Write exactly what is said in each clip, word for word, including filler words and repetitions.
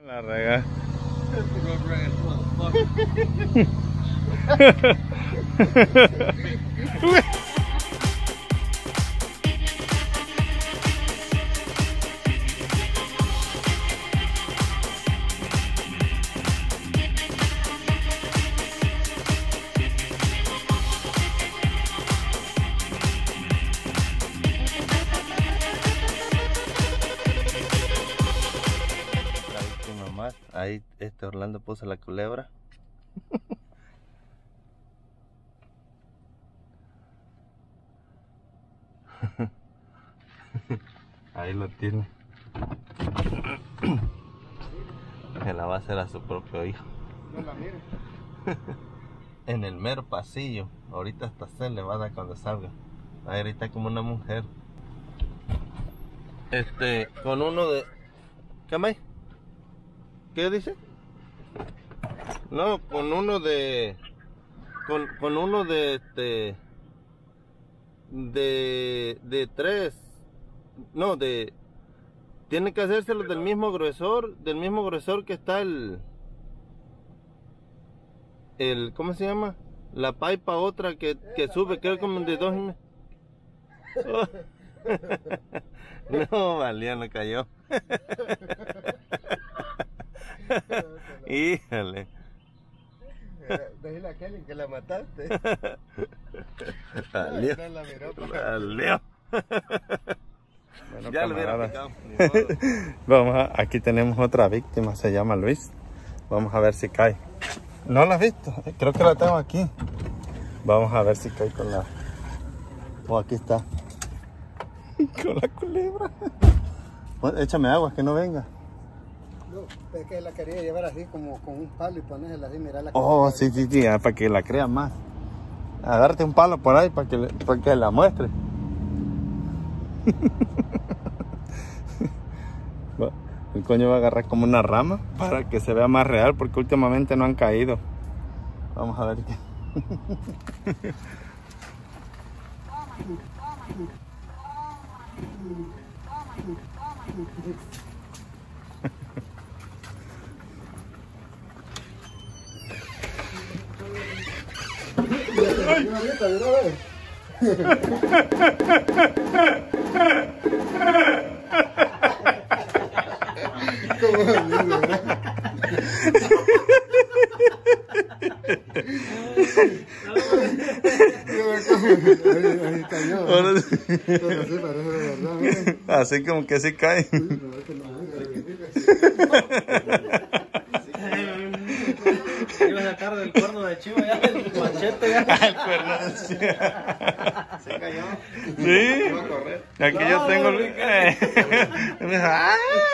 La rega. Ahí este Orlando puso la culebra. Ahí lo tiene. Se la va a hacer a su propio hijo. No la mire. En el mero pasillo. Ahorita hasta se le va a dar cuando salga. Ahí está como una mujer. Este, con uno de... ¿Qué más? ¿Qué dice? No, con uno de... Con, con uno de este... De... De tres... No, de... Tiene que hacérselo del mismo grosor, del mismo grosor que está el... El... ¿Cómo se llama? La pipa otra que, que sube, creo como de dos y medio. Oh. No, valía, no cayó. Híjole. Dile a Kelly que la mataste. Salió. No la miró. Salió. Bueno, ya lo hubiera camarada. picado. Vamos a, aquí tenemos otra víctima, se llama Luis. Vamos a ver si cae. ¿No la has visto? Creo que la tengo aquí. Vamos a ver si cae con la... Oh, aquí está. Con la culebra. Bueno, échame agua, que no venga. No, es que la quería llevar así como con un palo y ponérsela así, mirar la Oh, sí, sí, sí, para que la crea más. Agárrate un palo por ahí para que, para que la muestre. El coño va a agarrar como una rama para que se vea más real, porque últimamente no han caído. Vamos a ver qué. Ahí cayó. Ahora sí. Pero sí parece de verdad, miren. Así como que sí cae. Iba a sacar del cuerno de chivo ya el machete ya. El cuerno. Sí. Se cayó. Sí. Iba a correr. Aquí No, yo tengo. no, el- eh. Y me dijo, ¡ay!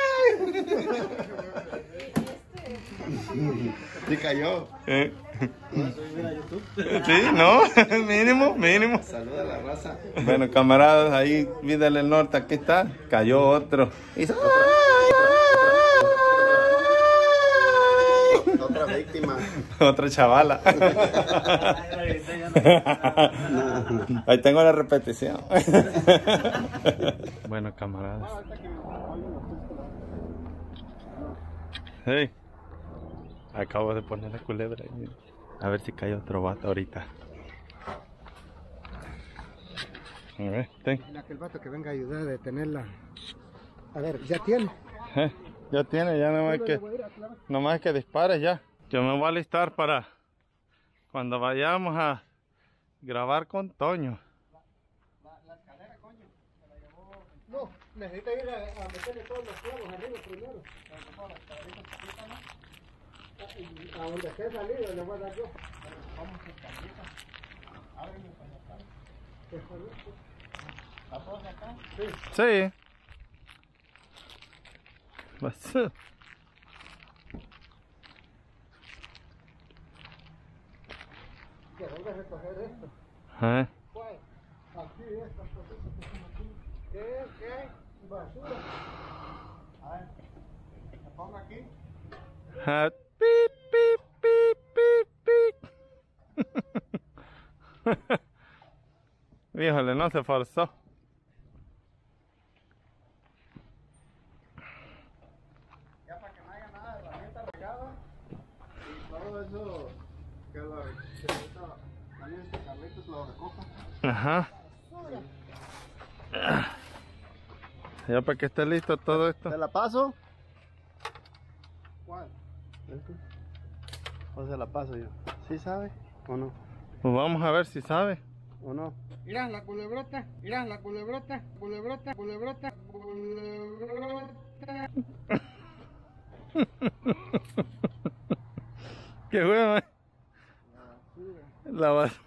Sí cayó. Eh. Mira YouTube. Sí, no, mínimo, mínimo. Saluda a la raza. Bueno, camaradas, ahí, Vida del Norte, aquí está. Cayó otro. Hizo, ¡ay, ay! Otra víctima. Otra chavala. Ahí tengo la repetición. Bueno, camaradas. Hey. Acabo de poner la culebra ahí. A ver si cae otro vato ahorita. A ver, ten. Dile a aquel vato que venga a ayudar a detenerla. A ver, ¿ya tiene? Eh, ya tiene, ya nomás que, nomás que dispares ya. Yo me voy a alistar para cuando vayamos a grabar con Toño. La, la escalera, coño. Se la llevó. No, necesita ir a, a meterle todos los clavos arriba primero. Todas las escaleritas chiquitas, ¿no? A donde esté salido le voy a dar yo. Vamos a escalera. Ábreme para acá. ¿La puedo sacar? Sí. Sí. Pues, Que venga a recoger esto. eh. ¿Cuál? Aquí estas cositas que están aquí. ¿Qué? ¿Qué? Basura. A ver, me pongo aquí. Ah, pip, pip, pip, pip, pip. Híjole, no se forzó. Ya para que no haya nada de eso que lo que ahorita también este Carlitos lo recoja. Ajá. Ya para que esté listo todo esto. ¿Te la paso? ¿Cuál? ¿O se la paso yo? ¿Sí sabe o no? Pues vamos a ver si sabe. ¿O no? Mira la culebrota, mira la culebrota, culebrota, culebrota, culebrota. Qué hueva. La vas.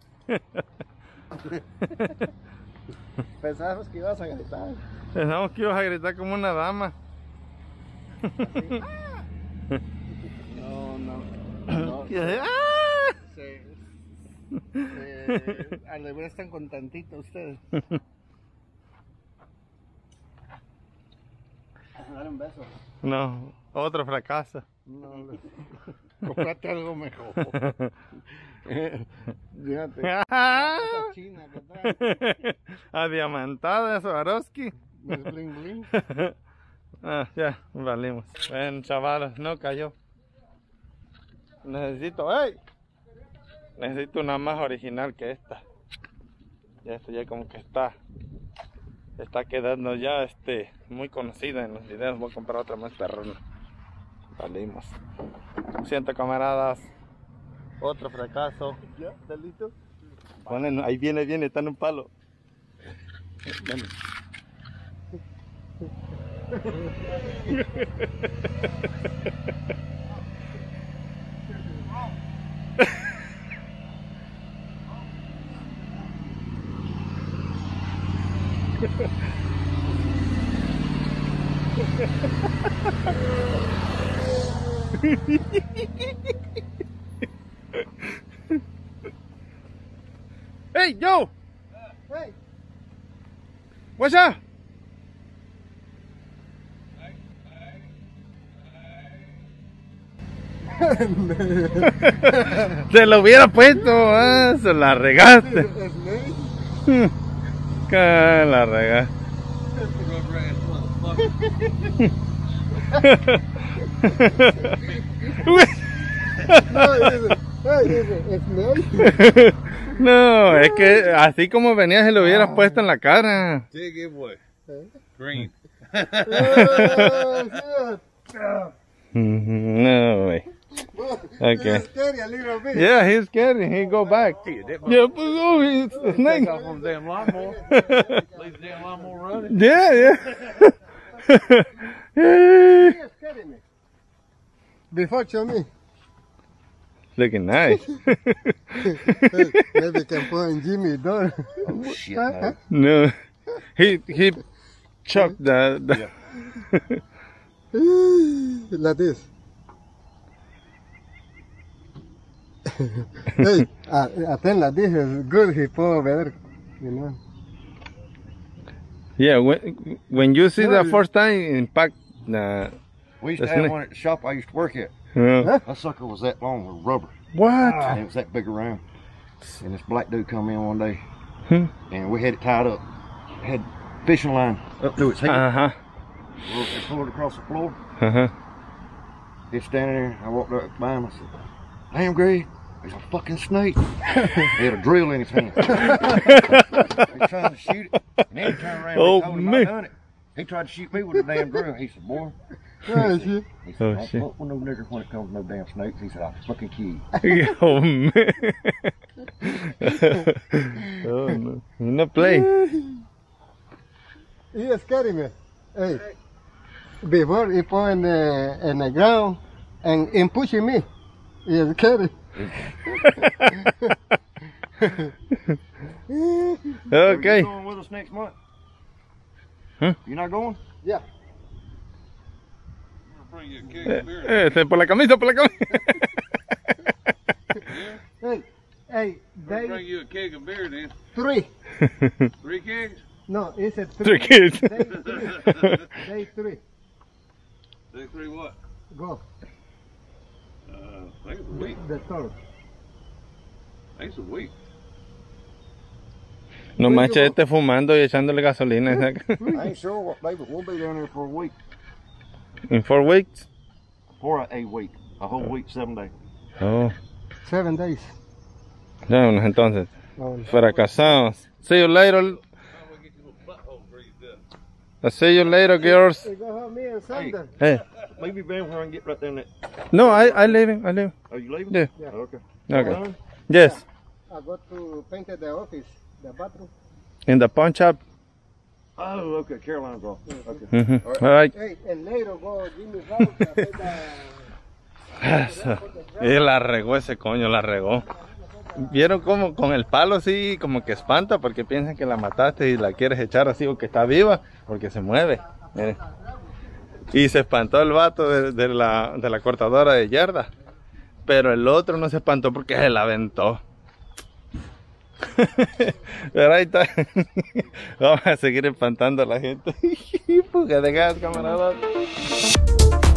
Pensamos que ibas a gritar. Pensamos que ibas a gritar como una dama. Así. No, no. No. ¿Qué? ¡Ah! Se, se alebrestan con tantito ustedes. Dale un beso. No, otro fracaso. No, no. Comprate algo mejor. Fíjate. Esa china que trae. Adiamantada, Swarovski. Es bling bling. Ah, ya, valimos. Ven, chavalos, no cayó. Necesito, ¡hey! Necesito una más original que esta. Ya esto ya como que está. Está quedando ya este muy conocida en los videos. Voy a comprar otra más perrona. Valimos. Lo siento, camaradas. Otro fracaso. ¿Ya? ¿Está listo? Ponen, ahí viene, viene, está en un palo. Ven. Hey, yo! Hey. What's up? Se lo hubiera puesto, ah, se la regaste. Que la regaste. No, dice, ay, dice, Snake. No, es que así como venía se lo hubieras puesto en la cara. Sí, giveaway. Green. No way. Okay. Scary, a little bit. Yeah, he's scared. He go back. Yeah, but oh, it's a snake. Take off on the damn lawnmower. Leave the damn lawnmower running. Yeah, yeah. You're scaring me. Before, show me. Looking nice. Hey, maybe can put in Jimmy door. Oh, shit, no. No, he he chopped the. the Like this. Hey, I, I think like this is good. He put better, you know. Yeah, when when you see the first time impact the. We used to That's have nice. one at the shop I used to work at. Uh, That sucker was that long with rubber. what? And it was that big around. And this black dude come in one day. Hmm. And we had it tied up. Had fishing line up through its head. Uh huh. We pulled it across the floor. Uh huh. He's standing there. I walked up by him. I said, damn, Greg, there's a fucking snake. He had a drill in his hand. He was trying to shoot it. And then he turned around and Oh, told him man. I done it. He tried to shoot me with a damn drill. He said, boy. Yeah, see? He said, Oh, don't shit. fuck with no nigger when it comes to no damn snakes. He said, I'll fucking kill you. Oh man. Oh no. You no play. He is scaring me. Hey, before he put in the, in the ground and, and pushing me, he is scaring. Okay. You going with us next month? Huh? You not going? Yeah. Bring you a keg Eh, of beer. eh, Este, por la camisa, por la camisa. Hey, hey, Bring they you a keg of beer then. three. Three kegs? No, it's a Three three. kids. They three. They three. They three what? Go. Uh, I think it's a week. The third. I think it's a week. No manches, este fumando y echándole gasolina. I ain't sure what day, but we'll be down there for a week. In four weeks. For a, a week. A whole week, seven days. Oh, Seven days. vámonos entonces. Vámonos. Fracasamos. See you later. I'll see you later, girls. We go home, me and Sandra. Hey. Maybe Ben where I can get right down that. No, I I leaving. I leaving. Are you leaving? Yeah. Yeah. Okay. Okay. Fine. Yes. I got to paint the office, the bathroom. In the pawn shop. Oh, okay. Caroline's off. Okay. Mhm. All right. Hey, and later go Jimmy House to hacer the... Y la regó ese coño, la regó. ¿Vieron cómo con el palo así como que espanta porque piensan que la mataste y la quieres echar así o que está viva porque se mueve? Miren. Y se espantó el vato de, de, la, de la cortadora de yarda. Pero el otro no se espantó porque se la aventó. Pero ahí está. Vamos a seguir espantando a la gente. Porque de gas, camaradas.